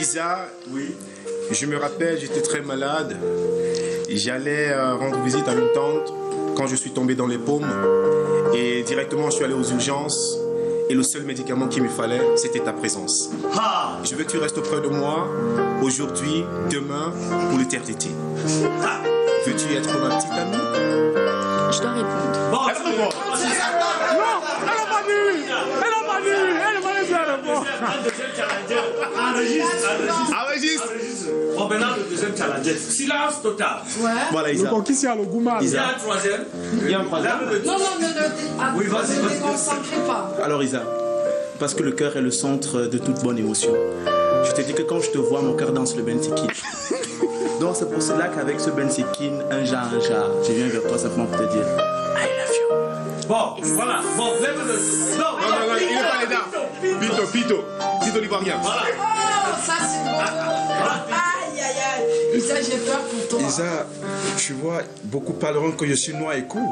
Isa, oui. Je me rappelle, j'étais très malade. J'allais rendre visite à une tante quand je suis tombé dans les paumes. Et directement, je suis allé aux urgences. Et le seul médicament qu'il me fallait, c'était ta présence. Je veux que tu restes auprès de moi, aujourd'hui, demain, pour l'éternité. Veux-tu être ma petite amie? Je dois répondre. Bon, elle répond. Non, elle n'a pas dit. Elle n'a pas dit. Elle va laisser répondre. Deuxième challenger. Enregistre. Bon, maintenant, le deuxième challenger. Silence total. Ouais. Voilà, Isa. Donc, ici, à le Gouma. Il y a un troisième. Il y a un troisième. Non, ne te concentrez pas. Alors Isa, parce que le cœur est le centre de toute bonne émotion, je te dis que quand je te vois, mon cœur danse le bensikin. Donc c'est pour cela qu'avec ce bensikin, un jar, je viens vers toi simplement pour te dire I love you. Bon, voilà. Bon, lève le... Non, il n'est pas les dames. Pito l'ivoirien. Voilà. Oh, ça c'est bon. Aïe, aïe, aïe. Isa, j'ai peur pour toi. Isa, tu vois, beaucoup parleront que je suis noir et court.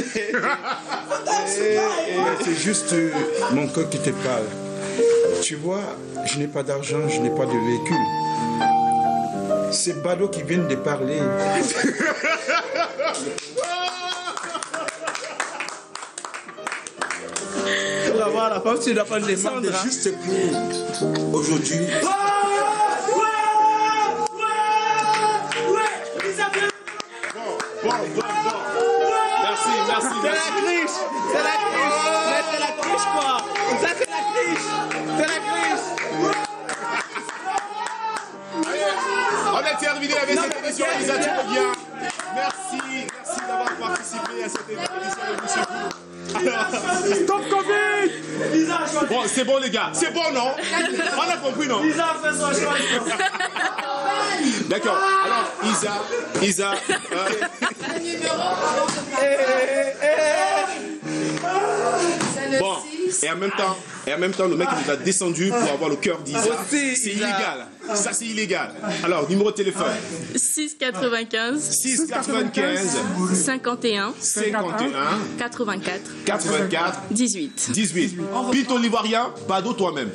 C'est juste mon cœur qui te parle. Tu vois, je n'ai pas d'argent, je n'ai pas de véhicule. C'est Bado qui vient de parler. Pour avoir la femme, tu ne dois pas le descendre. C'est juste pour aujourd'hui. Bon. Merci. C'est la triche. Mais c'est la triche quoi. Ça c'est la triche. C'est la triche. On a terminé avec cette émission. Isa, tu reviens. Merci d'avoir participé à cette émission de Monsieur Vous. Stop Covid. Bon, c'est bon les gars. C'est bon, non? On a compris, non? Isa a fait son choix. D'accord. Alors, Isa. Le numéro avant de c'est le Bon, 6. et en même temps, le mec il nous a descendu pour avoir le cœur d'Isa. Aussi, C'est Isa. illégal. Ça, c'est illégal. Alors, numéro de téléphone 6,95 695 51 51 84 84 18 18. Pito l'ivoirien, Bado toi-même.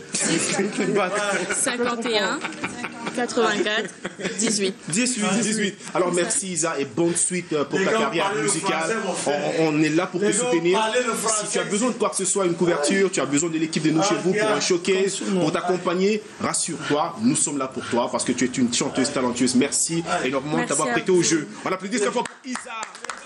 51 84 18 18. Alors merci Isa et bonne suite pour ta carrière musicale. On est là pour te soutenir. Si tu as besoin de quoi que ce soit, une couverture, tu as besoin de l'équipe de Nous Chez Vous pour un showcase, pour t'accompagner, rassure-toi, nous sommes là pour toi parce que tu es une chanteuse talentueuse. Merci énormément Merci d'avoir à prêté au jeu. On applaudit cette fois pour Isa.